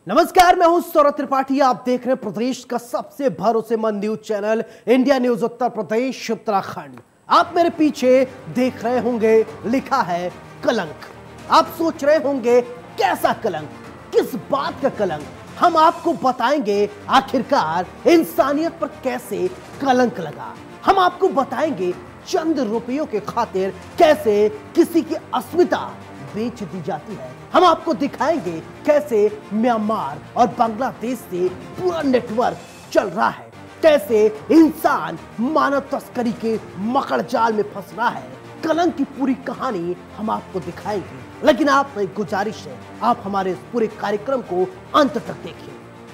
नमस्कार, मैं हूं सौरभ त्रिपाठी। आप देख रहे हैं प्रदेश का सबसे भरोसेमंद news channel India News Uttar Pradesh Uttarakhand. आप मेरे पीछे देख रहे होंगे लिखा है कलंक। आप सोच रहे होंगे कैसा कलंक, किस बात का कलंक। हम आपको बताएंगे आखिरकार इंसानियत पर कैसे कलंक लगा। हम आपको बताएंगे चंद रुपयों के खातिर कैसे किसी की अस्मिता बेच दी जाती है। हम आपको दिखाएंगे कैसे म्यांमार और बांग्लादेश से पूरा नेटवर्क चल रहा है, कैसे इंसान मानव तस्करी के मकड़ जाल में फंस रहा है। कलंक की पूरी कहानी हम आपको दिखाएंगे, लेकिन आप एक गुजारिश है, आप हमारे इस पूरे कार्यक्रम को अंत तक देखिए।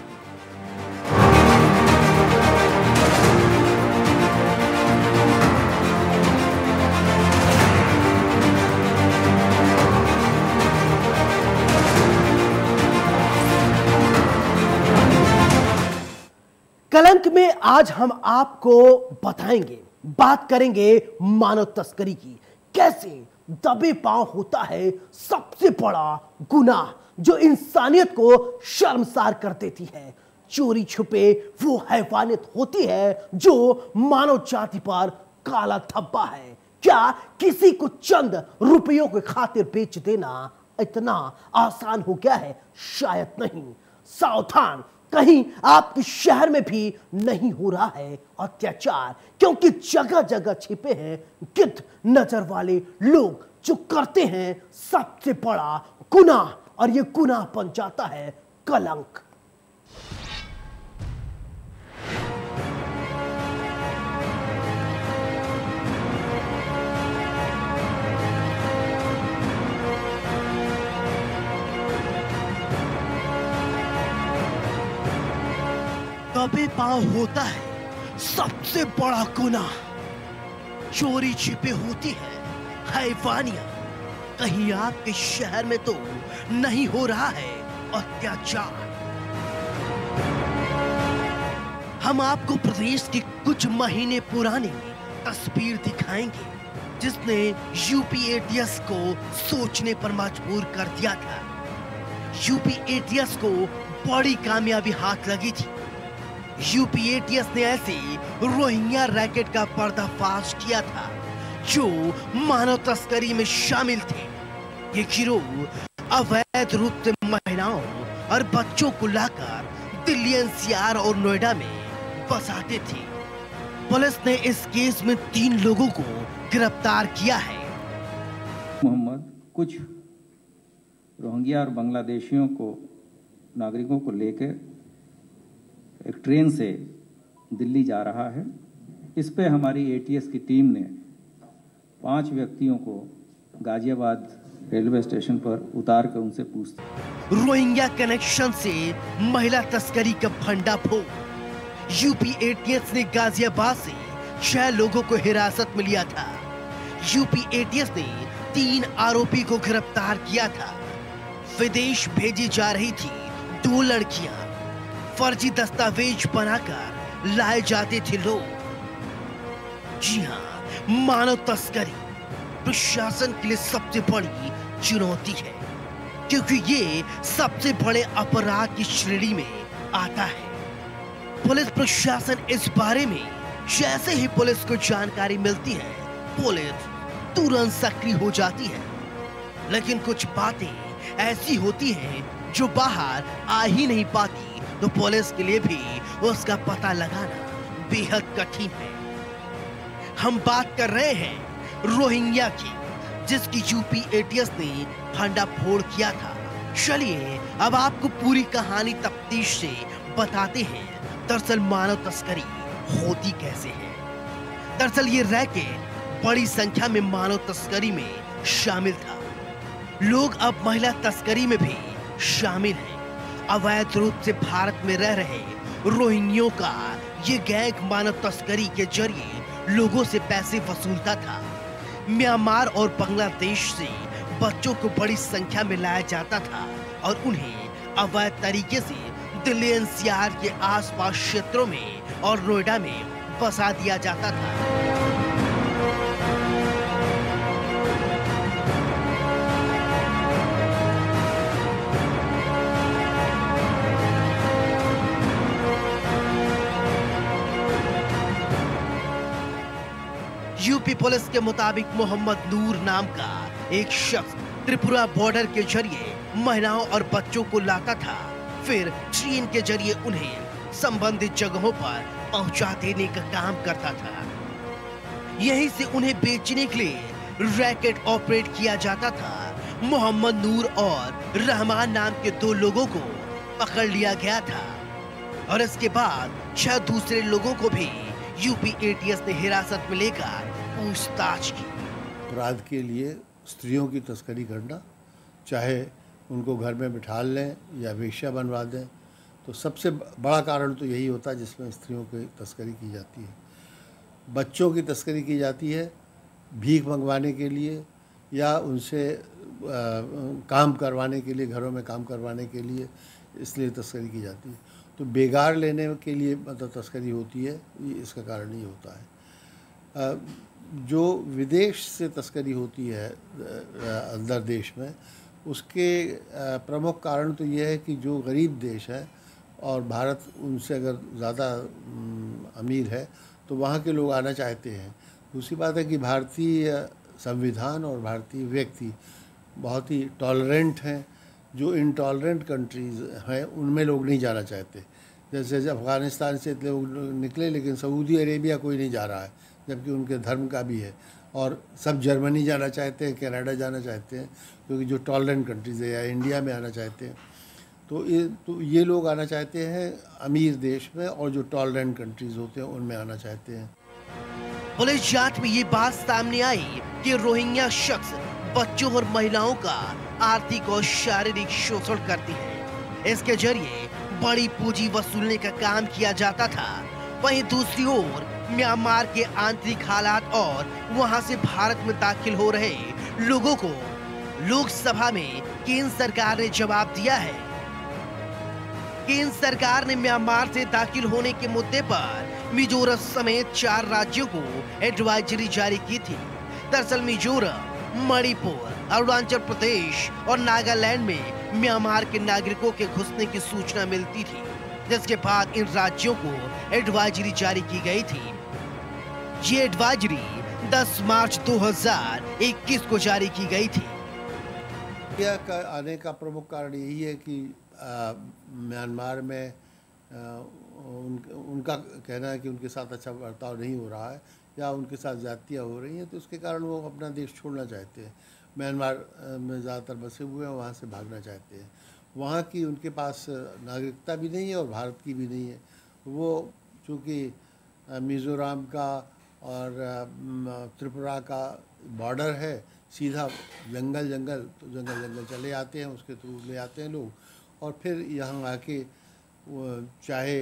कलंक में आज हम आपको बताएंगे, बात करेंगे मानव तस्करी की। कैसे दबे पांव होता है सबसे बड़ा गुनाह जो इंसानियत को शर्मसार कर देती है। चोरी छुपे वो हैवानियत होती है जो मानव जाति पर काला धब्बा है। क्या किसी को चंद रुपयों के खातिर बेच देना इतना आसान हो गया है? शायद नहीं। सावधान, कहीं आपके शहर में भी नहीं हो रहा है अत्याचार, क्योंकि जगह जगह छिपे हैं गिद्ध नजर वाले लोग जो करते हैं सबसे बड़ा गुनाह, और ये गुनाह बन जाता है कलंक। दबे पांव होता है सबसे बड़ा गुनाह, चोरी छिपे होती है हैवानियत। कहीं आपके शहर में तो नहीं हो रहा है अत्याचार। हम आपको प्रदेश की कुछ महीने पुरानी तस्वीर दिखाएंगे जिसने यूपी एटीएस को सोचने पर मजबूर कर दिया था। यूपी एटीएस को बड़ी कामयाबी हाथ लगी थी। यूपी एटीएस ने ऐसे रोहिंग्या रैकेट का पर्दाफाश किया था जो मानव तस्करी में शामिल थे। ये गिरोह अवैध रूप से महिलाओं और बच्चों को लाकर दिल्ली एनसीआर और नोएडा में बसाते थे। पुलिस ने इस केस में 3 लोगों को गिरफ्तार किया है। मोहम्मद कुछ रोहिंग्या और बांग्लादेशियों को नागरिकों को लेकर एक ट्रेन से दिल्ली जा रहा है। इस पे हमारी एटीएस की टीम ने 5 व्यक्तियों को गाजियाबाद रेलवे स्टेशन पर उतार कर उनसे पूछताछ। रोहिंग्या कनेक्शन से महिला तस्करी का भंडाफोड़। यूपी एटीएस ने गाजियाबाद से 6 लोगों को हिरासत में लिया था। यूपी एटीएस ने 3 आरोपी को गिरफ्तार किया था। विदेश भेजी जा रही थी 2 लड़कियां। फर्जी दस्तावेज बनाकर लाए जाते थे लोग। जी हां, मानव तस्करी प्रशासन के लिए सबसे बड़ी चुनौती है, क्योंकि ये सबसे बड़े अपराध की श्रेणी में आता है। पुलिस प्रशासन इस बारे में जैसे ही पुलिस को जानकारी मिलती है, पुलिस तुरंत सक्रिय हो जाती है। लेकिन कुछ बातें ऐसी होती हैं जो बाहर आ ही नहीं पाती, तो पुलिस के लिए भी उसका पता लगाना बेहद कठिन है। हम बात कर रहे हैं रोहिंग्या की, जिसकी यूपी एटीएस ने भंडाफोड़ किया था। चलिए अब आपको पूरी कहानी तफ्तीश से बताते हैं दरअसल मानव तस्करी होती कैसे है। दरअसल ये रैकेट बड़ी संख्या में मानव तस्करी में शामिल था। लोग अब महिला तस्करी में भी शामिल हैं। अवैध रूप से भारत में रह रहे रोहिंग्यों का ये गैंग मानव तस्करी के जरिए लोगों से पैसे वसूलता था। म्यांमार और बांग्लादेश से बच्चों को बड़ी संख्या में लाया जाता था और उन्हें अवैध तरीके से दिल्ली एनसीआर के आसपास क्षेत्रों में और नोएडा में बसा दिया जाता था। यूपी पुलिस के मुताबिक मोहम्मद नूर नाम का एक शख्स त्रिपुरा बॉर्डर के जरिए महिलाओं और बच्चों को लाता था, फिर ट्रेन के जरिए उन्हें संबंधित जगहों पर पहुंचा देने का काम करता था। यहीं से उन्हें बेचने के लिए रैकेट ऑपरेट किया जाता था। मोहम्मद नूर और रहमान नाम के 2 लोगों को पकड़ लिया गया था और इसके बाद 6 दूसरे लोगों को भी यूपी एटीएस ने हिरासत में लेकर पूछताछ की। अपराध के लिए स्त्रियों की तस्करी करना, चाहे उनको घर में बिठा लें या वेश्या बनवा दें, तो सबसे बड़ा कारण तो यही होता है जिसमें स्त्रियों की तस्करी की जाती है। बच्चों की तस्करी की जाती है भीख मंगवाने के लिए या उनसे काम करवाने के लिए, घरों में काम करवाने के लिए, इसलिए तस्करी की जाती है। तो बेगार लेने के लिए मतलब तस्करी होती है, ये इसका कारण ही होता है। जो विदेश से तस्करी होती है अंदर देश में, उसके प्रमुख कारण तो ये है कि जो गरीब देश है और भारत उनसे अगर ज़्यादा अमीर है तो वहाँ के लोग आना चाहते हैं। दूसरी बात है कि भारतीय संविधान और भारतीय व्यक्ति बहुत ही टॉलरेंट हैं। जो इनटॉलरेंट कंट्रीज़ हैं उनमें लोग नहीं जाना चाहते। जैसे अफ़गानिस्तान से इतने लोग निकले, लेकिन सऊदी अरेबिया कोई नहीं जा रहा है, जबकि उनके धर्म का भी है। और सब जर्मनी जाना चाहते हैं, कनाडा जाना चाहते हैं, क्योंकि जो टॉलरेंट कंट्रीज़ है, या इंडिया में आना चाहते हैं। तो ये लोग आना चाहते हैं अमीर देश में, और जो टॉलरेंट कंट्रीज़ होते हैं उनमें आना चाहते हैं। पुलिस जांच में ये बात सामने आई कि रोहिंग्या शख्स बच्चों और महिलाओं का आर्थिक और शारीरिक शोषण करती है। इसके जरिए बड़ी पूंजी वसूलने का काम किया जाता था। वहीं दूसरी ओर म्यांमार के आंतरिक हालात और वहां से भारत में दाखिल हो रहे लोगों को लोकसभा में केंद्र सरकार ने जवाब दिया है। केंद्र सरकार ने म्यांमार से दाखिल होने के मुद्दे पर मिजोरम समेत 4 राज्यों को एडवाइजरी जारी की थी। दरअसल मिजोरम, मणिपुर, अरुणाचल प्रदेश और नागालैंड में म्यांमार के नागरिकों के घुसने की सूचना मिलती थी, जिसके बाद इन राज्यों को एडवाइजरी जारी की गई थी। ये एडवाइजरी 10 मार्च 2021 को जारी की गई थी। आने का प्रमुख कारण यही है कि म्यांमार में उनका कहना है कि उनके साथ अच्छा बर्ताव नहीं हो रहा है या उनके साथ ज्यादतियाँ हो रही हैं, तो उसके कारण वो अपना देश छोड़ना चाहते हैं। म्यांमार में ज़्यादातर बसे हुए हैं, वहाँ से भागना चाहते हैं। वहाँ की उनके पास नागरिकता भी नहीं है और भारत की भी नहीं है। वो चूँकि मिज़ोरम का और त्रिपुरा का बॉर्डर है, सीधा जंगल तो जंगल चले आते हैं, उसके थ्रू ले आते हैं लोग, और फिर यहाँ आके चाहे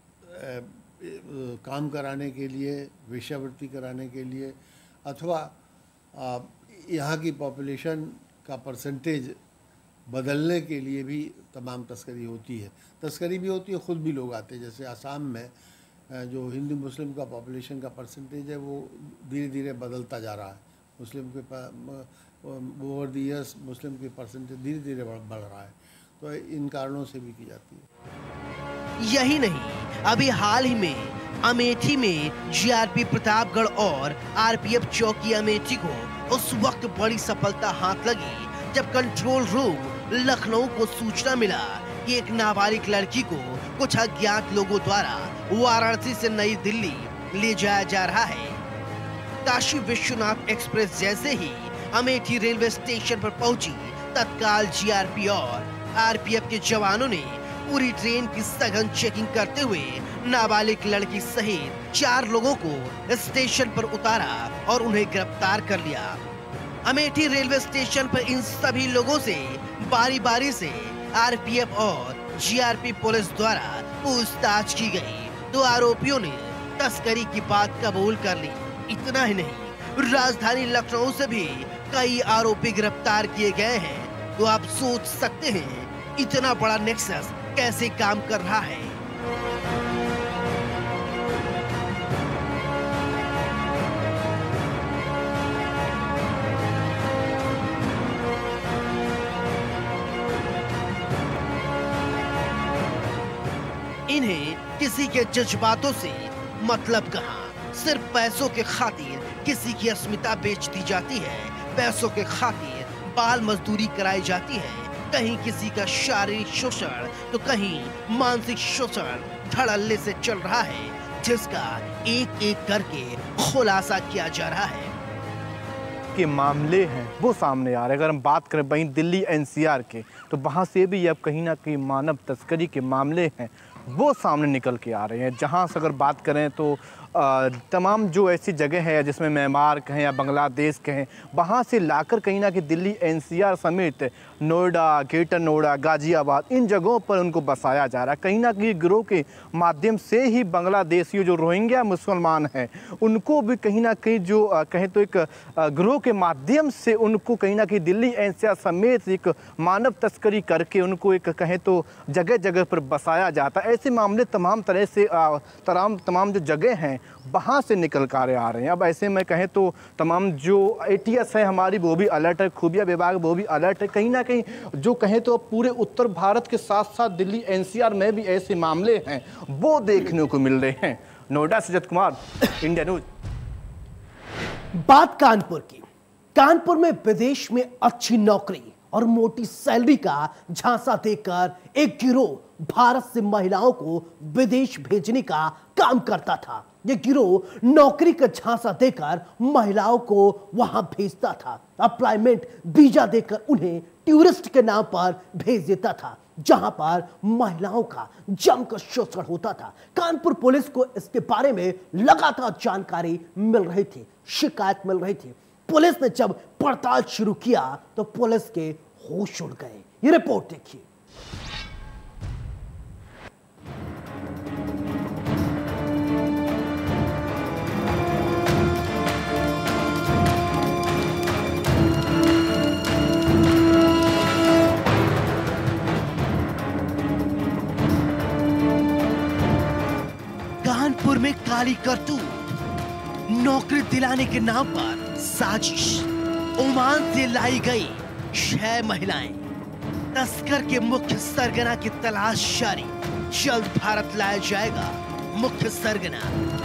काम कराने के लिए, वेश्यावृत्ति कराने के लिए, अथवा यहाँ की पॉपुलेशन का परसेंटेज बदलने के लिए भी तमाम तस्करी होती है। तस्करी भी होती है, ख़ुद भी लोग आते हैं। जैसे आसाम में जो हिंदू मुस्लिम का पॉपुलेशन का परसेंटेज है वो धीरे धीरे बदलता जा रहा है। मुस्लिम के ओवर द ईयर्स मुस्लिम के परसेंटेज धीरे धीरे बढ़ रहा है, तो इन कारणों से भी की जाती है। यही नहीं, अभी हाल ही में अमेठी में जीआरपी प्रतापगढ़ और आरपीएफ चौकी अमेठी को उस वक्त बड़ी सफलता हाथ लगी जब कंट्रोल रूम लखनऊ को सूचना मिला कि एक नाबालिग लड़की को कुछ अज्ञात लोगों द्वारा वाराणसी से नई दिल्ली ले जाया जा रहा है। काशी विश्वनाथ एक्सप्रेस जैसे ही अमेठी रेलवे स्टेशन पर पहुंची, तत्काल जीआरपी और आरपीएफ के जवानों ने पूरी ट्रेन की सघन चेकिंग करते हुए नाबालिग लड़की सहित 4 लोगों को स्टेशन पर उतारा और उन्हें गिरफ्तार कर लिया। अमेठी रेलवे स्टेशन पर इन सभी लोगों से बारी बारी से आरपीएफ और जीआरपी पुलिस द्वारा पूछताछ की गई, तो आरोपियों ने तस्करी की बात कबूल कर ली। इतना ही नहीं, राजधानी लखनऊ से भी कई आरोपी गिरफ्तार किए गए हैं। तो आप सोच सकते हैं इतना बड़ा नेक्सस कैसे काम कर रहा है। इन्हें किसी के जज्बातों से मतलब कहां, सिर्फ पैसों के खातिर किसी की अस्मिता बेच दी जाती है, पैसों के खातिर बाल मजदूरी कराई जाती है, कहीं किसी का शारीरिक शोषण तो कहीं मानसिक शोषण धड़ल्ले से चल रहा है, जिसका एक एक करके खुलासा किया जा रहा है। के मामले हैं वो सामने आ रहे हैं। अगर हम बात करें वहीं दिल्ली एनसीआर के, तो वहाँ से भी अब कहीं ना कहीं मानव तस्करी के मामले हैं वो सामने निकल के आ रहे हैं। जहाँ से अगर बात करें तो तमाम जो ऐसी जगह है जिसमें म्यांमार कहें या बांग्लादेश कहें, वहाँ से लाकर कहीं ना कहीं दिल्ली एनसीआर समेत नोएडा, ग्रेटर नोएडा, गाजियाबाद, इन जगहों पर उनको बसाया जा रहा है। कहीं ना कहीं गिरोह के माध्यम से ही बांग्लादेशियों जो रोहिंग्या मुसलमान हैं उनको भी कहीं ना कहीं जो कहें तो एक गिरोह के माध्यम से उनको कहीं ना कहीं दिल्ली एनसीआर समेत एक मानव तस्करी करके उनको एक कहें तो जगह जगह पर बसाया जाता है। ऐसे मामले तमाम तरह से तमाम जो जगह हैं वहाँ से निकल कर आ रहे हैं। अब ऐसे में कहें तो तमाम जो ATS है हमारी वो भी अलर्ट है, खुफिया विभाग वो भी अलर्ट है। कहीं ना कहीं जो कहें तो पूरे उत्तर भारत के साथ साथ दिल्ली एनसीआर में भी ऐसे मामले हैं वो देखने को मिल रहे हैं। नोएडा से जत कुमार, इंडिया न्यूज। बात कानपुर की। कानपुर में विदेश में अच्छी नौकरी और मोटी सैलरी का झांसा देकर एक गिरोह भारत से महिलाओं को विदेश भेजने का काम करता था। यह गिरोह नौकरी का झांसा देकर महिलाओं को वहां भेजता था। अप्लायमेंट वीजा देकर उन्हें टूरिस्ट के नाम पर भेज देता था, जहां पर महिलाओं का जमकर शोषण होता था। कानपुर पुलिस को इसके बारे में लगातार जानकारी मिल रही थी, शिकायत मिल रही थी। पुलिस ने जब पड़ताल शुरू किया तो पुलिस के होश उड़ गए। ये रिपोर्ट देखिए। कानपुर में काली करतूत, नौकरी दिलाने के नाम पर साजिश। ओमान से लाई गई 6 महिलाएं। तस्कर के मुख्य सरगना की तलाश जारी। जल्द भारत लाया जाएगा मुख्य सरगना।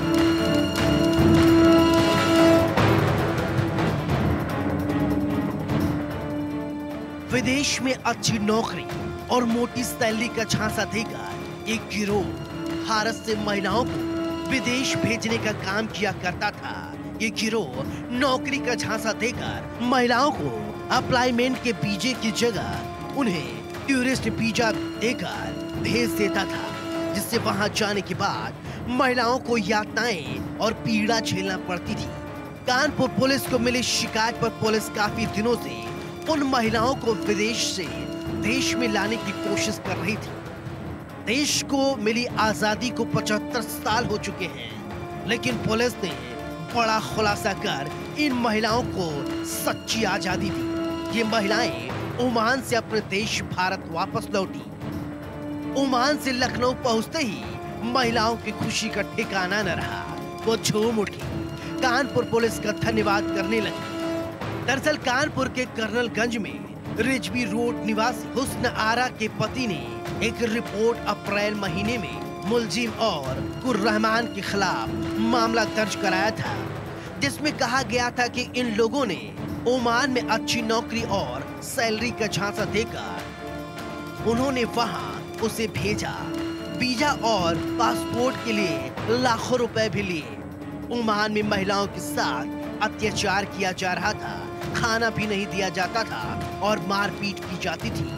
विदेश में अच्छी नौकरी और मोटी सैलरी का झांसा देकर एक गिरोह भारत से महिलाओं को विदेश भेजने का काम किया करता था। ये गिरोह नौकरी का झांसा देकर महिलाओं को अप्लायमेंट के वीजे की जगह उन्हें टूरिस्ट वीजा देकर भेज देता था, जिससे वहां जाने के बाद महिलाओं को यातनाएं और पीड़ा झेलना पड़ती थी। कानपुर पुलिस को मिली शिकायत पर पुलिस काफी दिनों से उन महिलाओं को विदेश से देश में लाने की कोशिश कर रही थी। देश को मिली आजादी को 75 साल हो चुके हैं, लेकिन पुलिस ने बड़ा खुलासा कर इन महिलाओं को सच्ची आजादी दी। ये महिलाएं ओमान से अपने देश भारत वापस लौटी। ओमान से लखनऊ पहुंचते ही महिलाओं की खुशी का ठिकाना न रहा। वो झूम उठी, कानपुर पुलिस का धन्यवाद करने लगी। दरअसल कानपुर के कर्नलगंज में रिजवी रोड निवासी हुस्न आरा के पति ने एक रिपोर्ट अप्रैल महीने में मुलजिम और कुर्रहमान के खिलाफ मामला दर्ज कराया था, जिसमें कहा गया था कि इन लोगों ने ओमान में अच्छी नौकरी और सैलरी का झांसा देकर उन्होंने वहां उसे भेजा। वीजा और पासपोर्ट के लिए लाखों रुपए भी लिए। ओमान में महिलाओं के साथ अत्याचार किया जा रहा था, खाना भी नहीं दिया जाता था और मारपीट की जाती थी।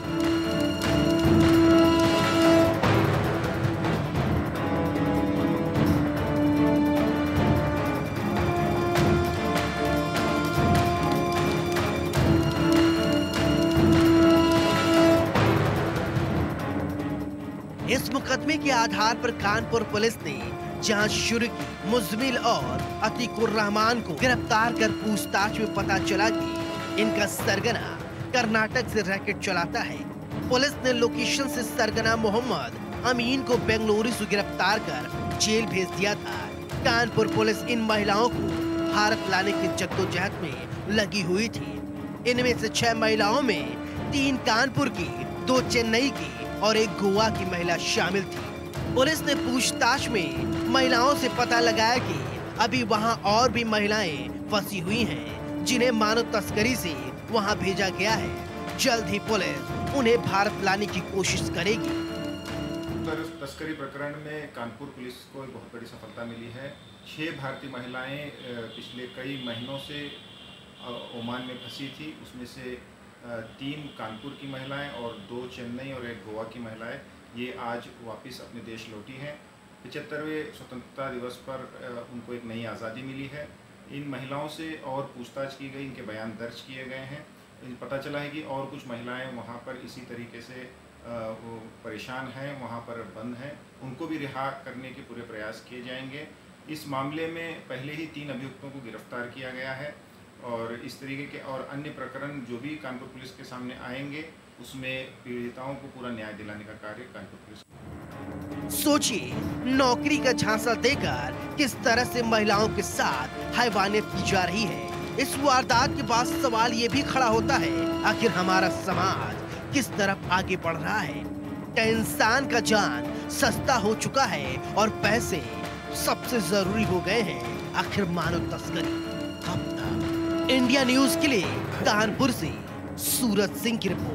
इस मुकदमे के आधार पर कानपुर पुलिस ने जांच शुरू की। मुजमिल और अतीकुर रहमान को गिरफ्तार कर पूछताछ में पता चला कि इनका सरगना कर्नाटक से रैकेट चलाता है। पुलिस ने लोकेशन से सरगना मोहम्मद अमीन को बेंगलुरु से गिरफ्तार कर जेल भेज दिया था। कानपुर पुलिस इन महिलाओं को भारत लाने की जद्दोजहद में लगी हुई थी। इनमें से 6 महिलाओं में 3 कानपुर की, 2 चेन्नई की और 1 गोवा की महिला शामिल थी। पुलिस ने पूछताछ में महिलाओं से पता लगाया कि अभी वहां और भी महिलाएं फंसी हुई हैं, जिन्हें मानव तस्करी से वहां भेजा गया है। जल्द ही पुलिस उन्हें भारत लाने की कोशिश करेगी। तस्करी प्रकरण में कानपुर पुलिस को एक बहुत बड़ी सफलता मिली है। 6 भारतीय महिलाएं पिछले कई महीनों से ओमान में फंसी थी। उसमें से 3 कानपुर की महिलाएं और 2 चेन्नई और 1 गोवा की महिलाएं ये आज वापस अपने देश लौटी हैं। 75वें स्वतंत्रता दिवस पर उनको एक नई आज़ादी मिली है। इन महिलाओं से और पूछताछ की गई, इनके बयान दर्ज किए गए हैं। पता चला है कि और कुछ महिलाएं वहां पर इसी तरीके से वो परेशान हैं, वहां पर बंद हैं। उनको भी रिहा करने के पूरे प्रयास किए जाएंगे। इस मामले में पहले ही 3 अभियुक्तों को गिरफ्तार किया गया है और इस तरीके के और अन्य प्रकरण जो भी कानपुर पुलिस के सामने आएंगे उसमें पीड़िताओं को पूरा न्याय दिलाने का कार्य कानपुर पुलिस। सोचिए, नौकरी का झांसा देकर किस तरह से महिलाओं के साथ हैवानियत की जा रही है। इस वारदात के बाद सवाल ये भी खड़ा होता है, आखिर हमारा समाज किस तरफ आगे बढ़ रहा है? क्या इंसान का जान सस्ता हो चुका है और पैसे सबसे जरूरी हो गए हैं? आखिर मानव तस्करी कब तक? इंडिया न्यूज के लिए कानपुर से सूरज सिंह की रिपोर्ट।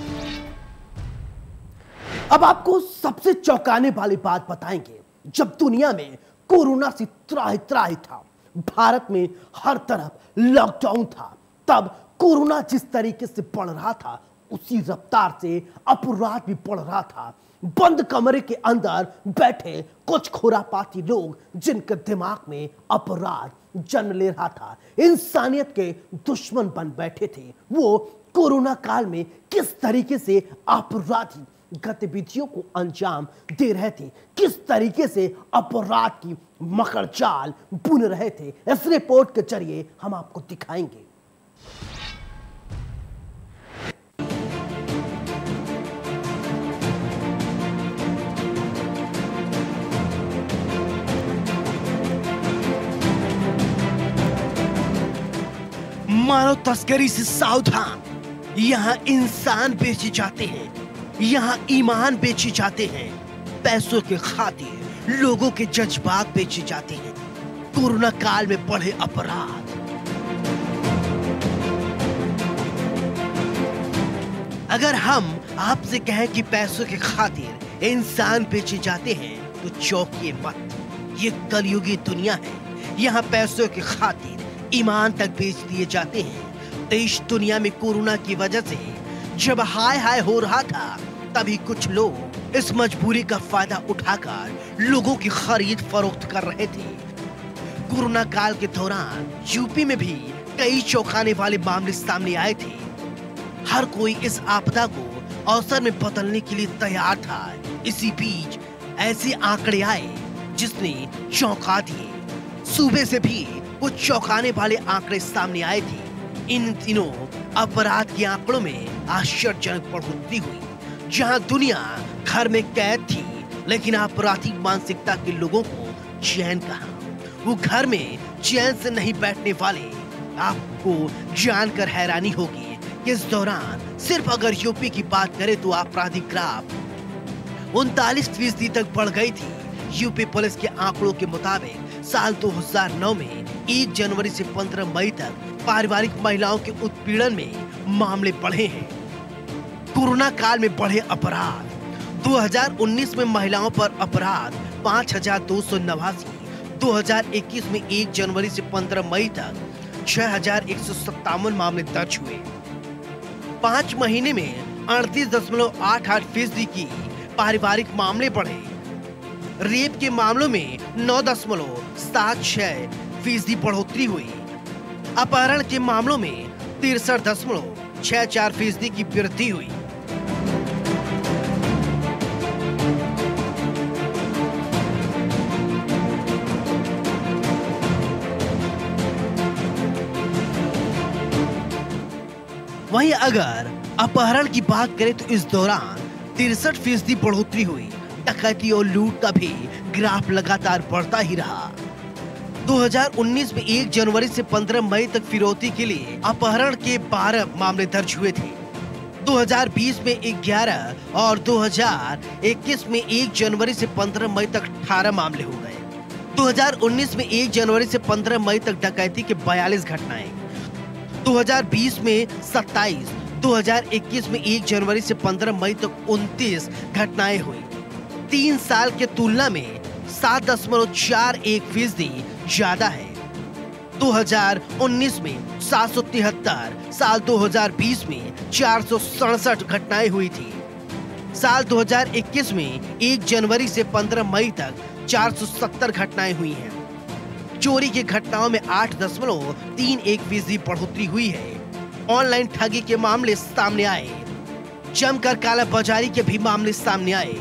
अब आपको सबसे चौंकाने वाली बात बताएंगे। जब दुनिया में कोरोना से त्राहि था, भारत में हर तरफ लॉकडाउन था, तब कोरोना जिस तरीके से बढ़ रहा था उसी रफ्तार से अपराध भी बढ़ रहा था। बंद कमरे के अंदर बैठे कुछ खुरापाती लोग, जिनके दिमाग में अपराध जन्म ले रहा था, इंसानियत के दुश्मन बन बैठे थे। वो कोरोना काल में किस तरीके से आपराधिक गतिविधियों को अंजाम दे रहे थे, किस तरीके से अपराध की मकर जाल बुन रहे थे, इस रिपोर्ट के जरिए हम आपको दिखाएंगे। मानव तस्करी से सावधान। यहाँ इंसान बेचे जाते हैं, यहाँ ईमान बेचे जाते हैं, पैसों के खातिर लोगों के जज्बात बेचे जाते हैं। कोरोना काल में बढ़े अपराध। अगर हम आपसे कहें कि पैसों के खातिर इंसान बेचे जाते हैं तो चौंकिए मत। ये कलयुगी दुनिया है। यहाँ पैसों के खातिर ईमान तक बेच दिए जाते हैं। देश दुनिया में कोरोना की वजह से जब हाय हाय हो रहा था, तभी कुछ लोग इस मजबूरी का फायदा उठाकर लोगों की खरीद फरोख्त कर रहे थे। कोरोना काल के दौरान यूपी में भी कई चौंकाने वाले मामले सामने आए थे। हर कोई इस आपदा को अवसर में बदलने के लिए तैयार था। इसी बीच ऐसे आंकड़े आए जिसने चौंका दिए। सूबे से भी कुछ चौंकाने वाले आंकड़े सामने आए थे। इन दिनों अपराध के आंकड़ों में आश्चर्यजनक बढ़ोतरी हुई। जहां दुनिया घर में कैद थी, लेकिन आपराधिक मानसिकता के लोगों को चैन कहां? वो घर में चैन से नहीं बैठने वाले। आपको जानकर हैरानी होगी कि इस दौरान सिर्फ अगर यूपी की बात करें तो आपराधिक ग्राफ 39% तक बढ़ गई थी। यूपी पुलिस के आंकड़ों के मुताबिक साल 2009 में 1 जनवरी से 15 मई तक पारिवारिक महिलाओं के उत्पीड़न में मामले बढ़े हैं। कोरोना काल में बढ़े अपराध। 2019 में महिलाओं पर अपराध 5289, 2021 में 1 जनवरी से 15 मई तक 6157 मामले दर्ज हुए। 5 महीने में 38.88% की पारिवारिक मामले बढ़े। रेप के मामलों में 9.76% बढ़ोतरी हुई। अपहरण के मामलों में 63.64% की वृद्धि हुई। वहीं अगर अपहरण की बात करें तो इस दौरान 63% बढ़ोतरी हुई। डकैती और लूट का भी ग्राफ लगातार बढ़ता ही रहा। 2019 में 1 जनवरी से 15 मई तक फिरौती के लिए अपहरण के 12 मामले दर्ज हुए थे। 2020 में 11 और 2021 में 1 जनवरी से 15 मई तक 18 मामले हो गए। 2019 में 1 जनवरी से 15 मई तक डकैती के 42 घटनाएं, 2020 में 27, 2021 में 1 जनवरी से 15 मई तक 29 घटनाएं हुई। 3 साल के तुलना में 7.41% ज्यादा है। 2019 में 773, साल 2020 में 467 घटनाएं हुई थी। साल 2021 में 1 जनवरी से 15 मई तक 470 घटनाएं हुई हैं। चोरी की घटनाओं में 8.31% बढ़ोतरी हुई है। ऑनलाइन ठगी के मामले सामने आए, जमकर कालाबाजारी के भी मामले सामने आए।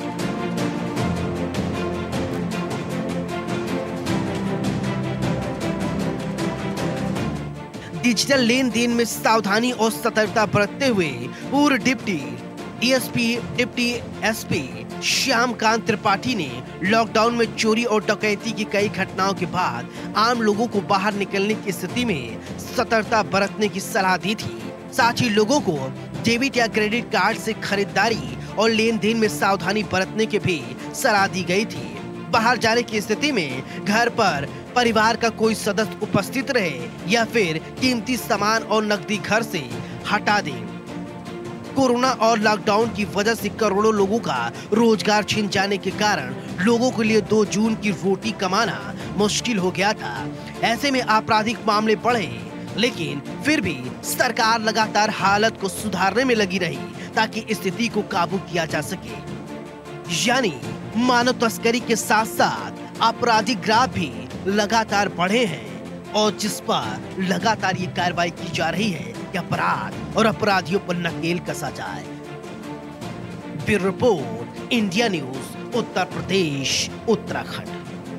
डिजिटल लेन देन में सावधानी और सतर्कता बरतते हुए पूर्व deputy DSP deputy SP Shyamkant Tripathi ने लॉकडाउन में चोरी और डकैती की कई घटनाओं के बाद आम लोगों को बाहर निकलने की स्थिति में सतर्कता बरतने की सलाह दी थी। साथ ही लोगों को डेबिट या क्रेडिट कार्ड से खरीदारी और लेन देन में सावधानी बरतने की भी सलाह दी गई थी। बाहर जाने की स्थिति में घर पर परिवार का कोई सदस्य उपस्थित रहे या फिर कीमती सामान और नकदी घर से हटा दें। कोरोना और लॉकडाउन की वजह से करोड़ों लोगों का रोजगार छिन जाने के कारण लोगों के लिए 2 जून की रोटी कमाना मुश्किल हो गया था। ऐसे में आपराधिक मामले बढ़े, लेकिन फिर भी सरकार लगातार हालत को सुधारने में लगी रही ताकि स्थिति को काबू किया जा सके। यानी मानव तस्करी के साथ साथ आपराधिक ग्राफ भी लगातार बढ़े हैं और जिस पर लगातार ये कार्रवाई की जा रही है कि अपराध और अपराधियों पर नकेल कसा जाए। Bureau report, India News, Uttar Pradesh, Uttarakhand.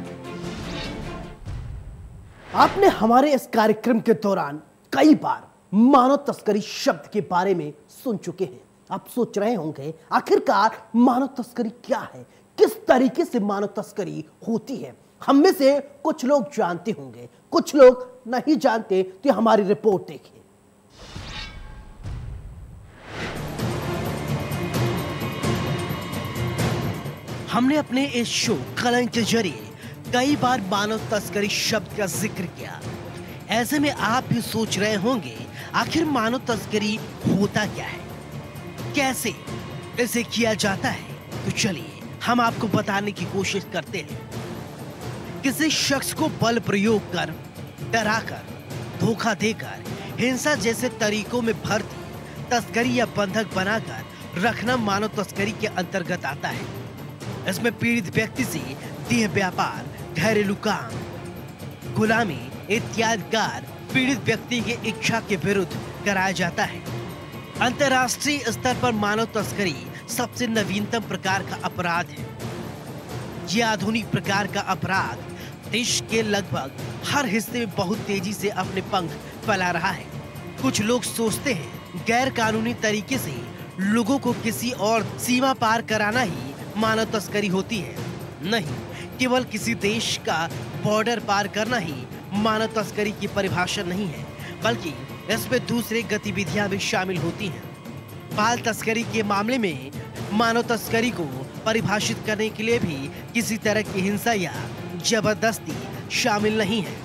आपने हमारे इस कार्यक्रम के दौरान कई बार मानव तस्करी शब्द के बारे में सुन चुके हैं। आप सोच रहे होंगे आखिरकार मानव तस्करी क्या है, किस तरीके से मानव तस्करी होती है। हम में से कुछ लोग जानते होंगे, कुछ लोग नहीं जानते, तो हमारी रिपोर्ट देखिए। हमने अपने इस शो कलंक के जरिए कई बार मानव तस्करी शब्द का जिक्र किया। ऐसे में आप भी सोच रहे होंगे आखिर मानव तस्करी होता क्या है, कैसे इसे किया जाता है। तो चलिए हम आपको बताने की कोशिश करते हैं। किसी शख्स को बल प्रयोग कर, डराकर, धोखा देकर, हिंसा जैसे तरीकों में भर्ती, तस्करी या बंधक बनाकर रखना मानव तस्करी के अंतर्गत आता है। इसमें पीड़ित व्यक्ति से देह व्यापार, घरेलू काम, गुलामी इत्यादि कार्य पीड़ित व्यक्ति की इच्छा के विरुद्ध कराया जाता है। अंतर्राष्ट्रीय स्तर पर मानव तस्करी सबसे नवीनतम प्रकार का अपराध है। यह आधुनिक प्रकार का अपराध देश के लगभग हर हिस्से में बहुत तेजी से अपने पंख फैला रहा है। कुछ लोग सोचते हैं गैर कानूनी तरीके से लोगों को किसी और सीमा पार कराना ही मानव तस्करी होती है। नहीं, केवल किसी देश का बॉर्डर पार करना ही मानव तस्करी की परिभाषा नहीं है, बल्कि इसमें दूसरी गतिविधियां भी शामिल होती हैं। बाल तस्करी के मामले में मानव तस्करी को परिभाषित करने के लिए भी किसी तरह की हिंसा या जबरदस्ती शामिल नहीं है।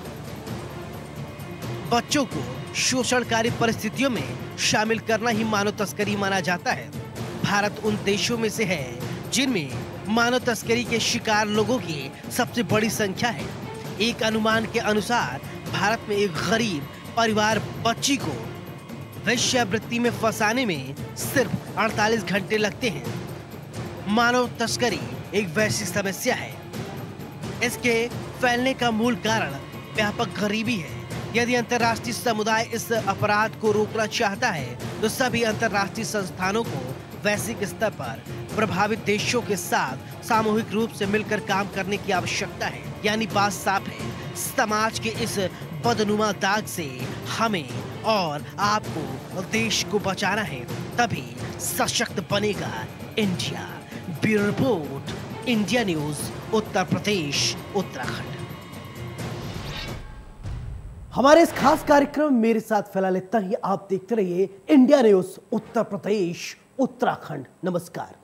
बच्चों को शोषणकारी परिस्थितियों में शामिल करना ही मानव तस्करी माना जाता है। भारत उन देशों में से है जिनमें मानव तस्करी के शिकार लोगों की सबसे बड़ी संख्या है। एक अनुमान के अनुसार भारत में एक गरीब परिवार बच्ची को वेश्यावृत्ति में फंसाने में सिर्फ 48 घंटे लगते हैं। मानव तस्करी एक वैश्विक समस्या है। इसके फैलने का मूल कारण व्यापक गरीबी है। यदि अंतर्राष्ट्रीय समुदाय इस अपराध को रोकना चाहता है तो सभी अंतर्राष्ट्रीय संस्थानों को वैश्विक स्तर पर प्रभावित देशों के साथ सामूहिक रूप से मिलकर काम करने की आवश्यकता है। यानी बात साफ है, समाज के इस बदनुमा दाग से हमें और आपको देश को बचाना है, तभी सशक्त बनेगा India. Bureau report, India News, Uttar Pradesh, Uttarakhand. हमारे इस खास कार्यक्रम मेरे साथ फिलहाल इतना ही। आप देखते रहिए इंडिया न्यूज, उत्तर प्रदेश, उत्तराखंड। नमस्कार।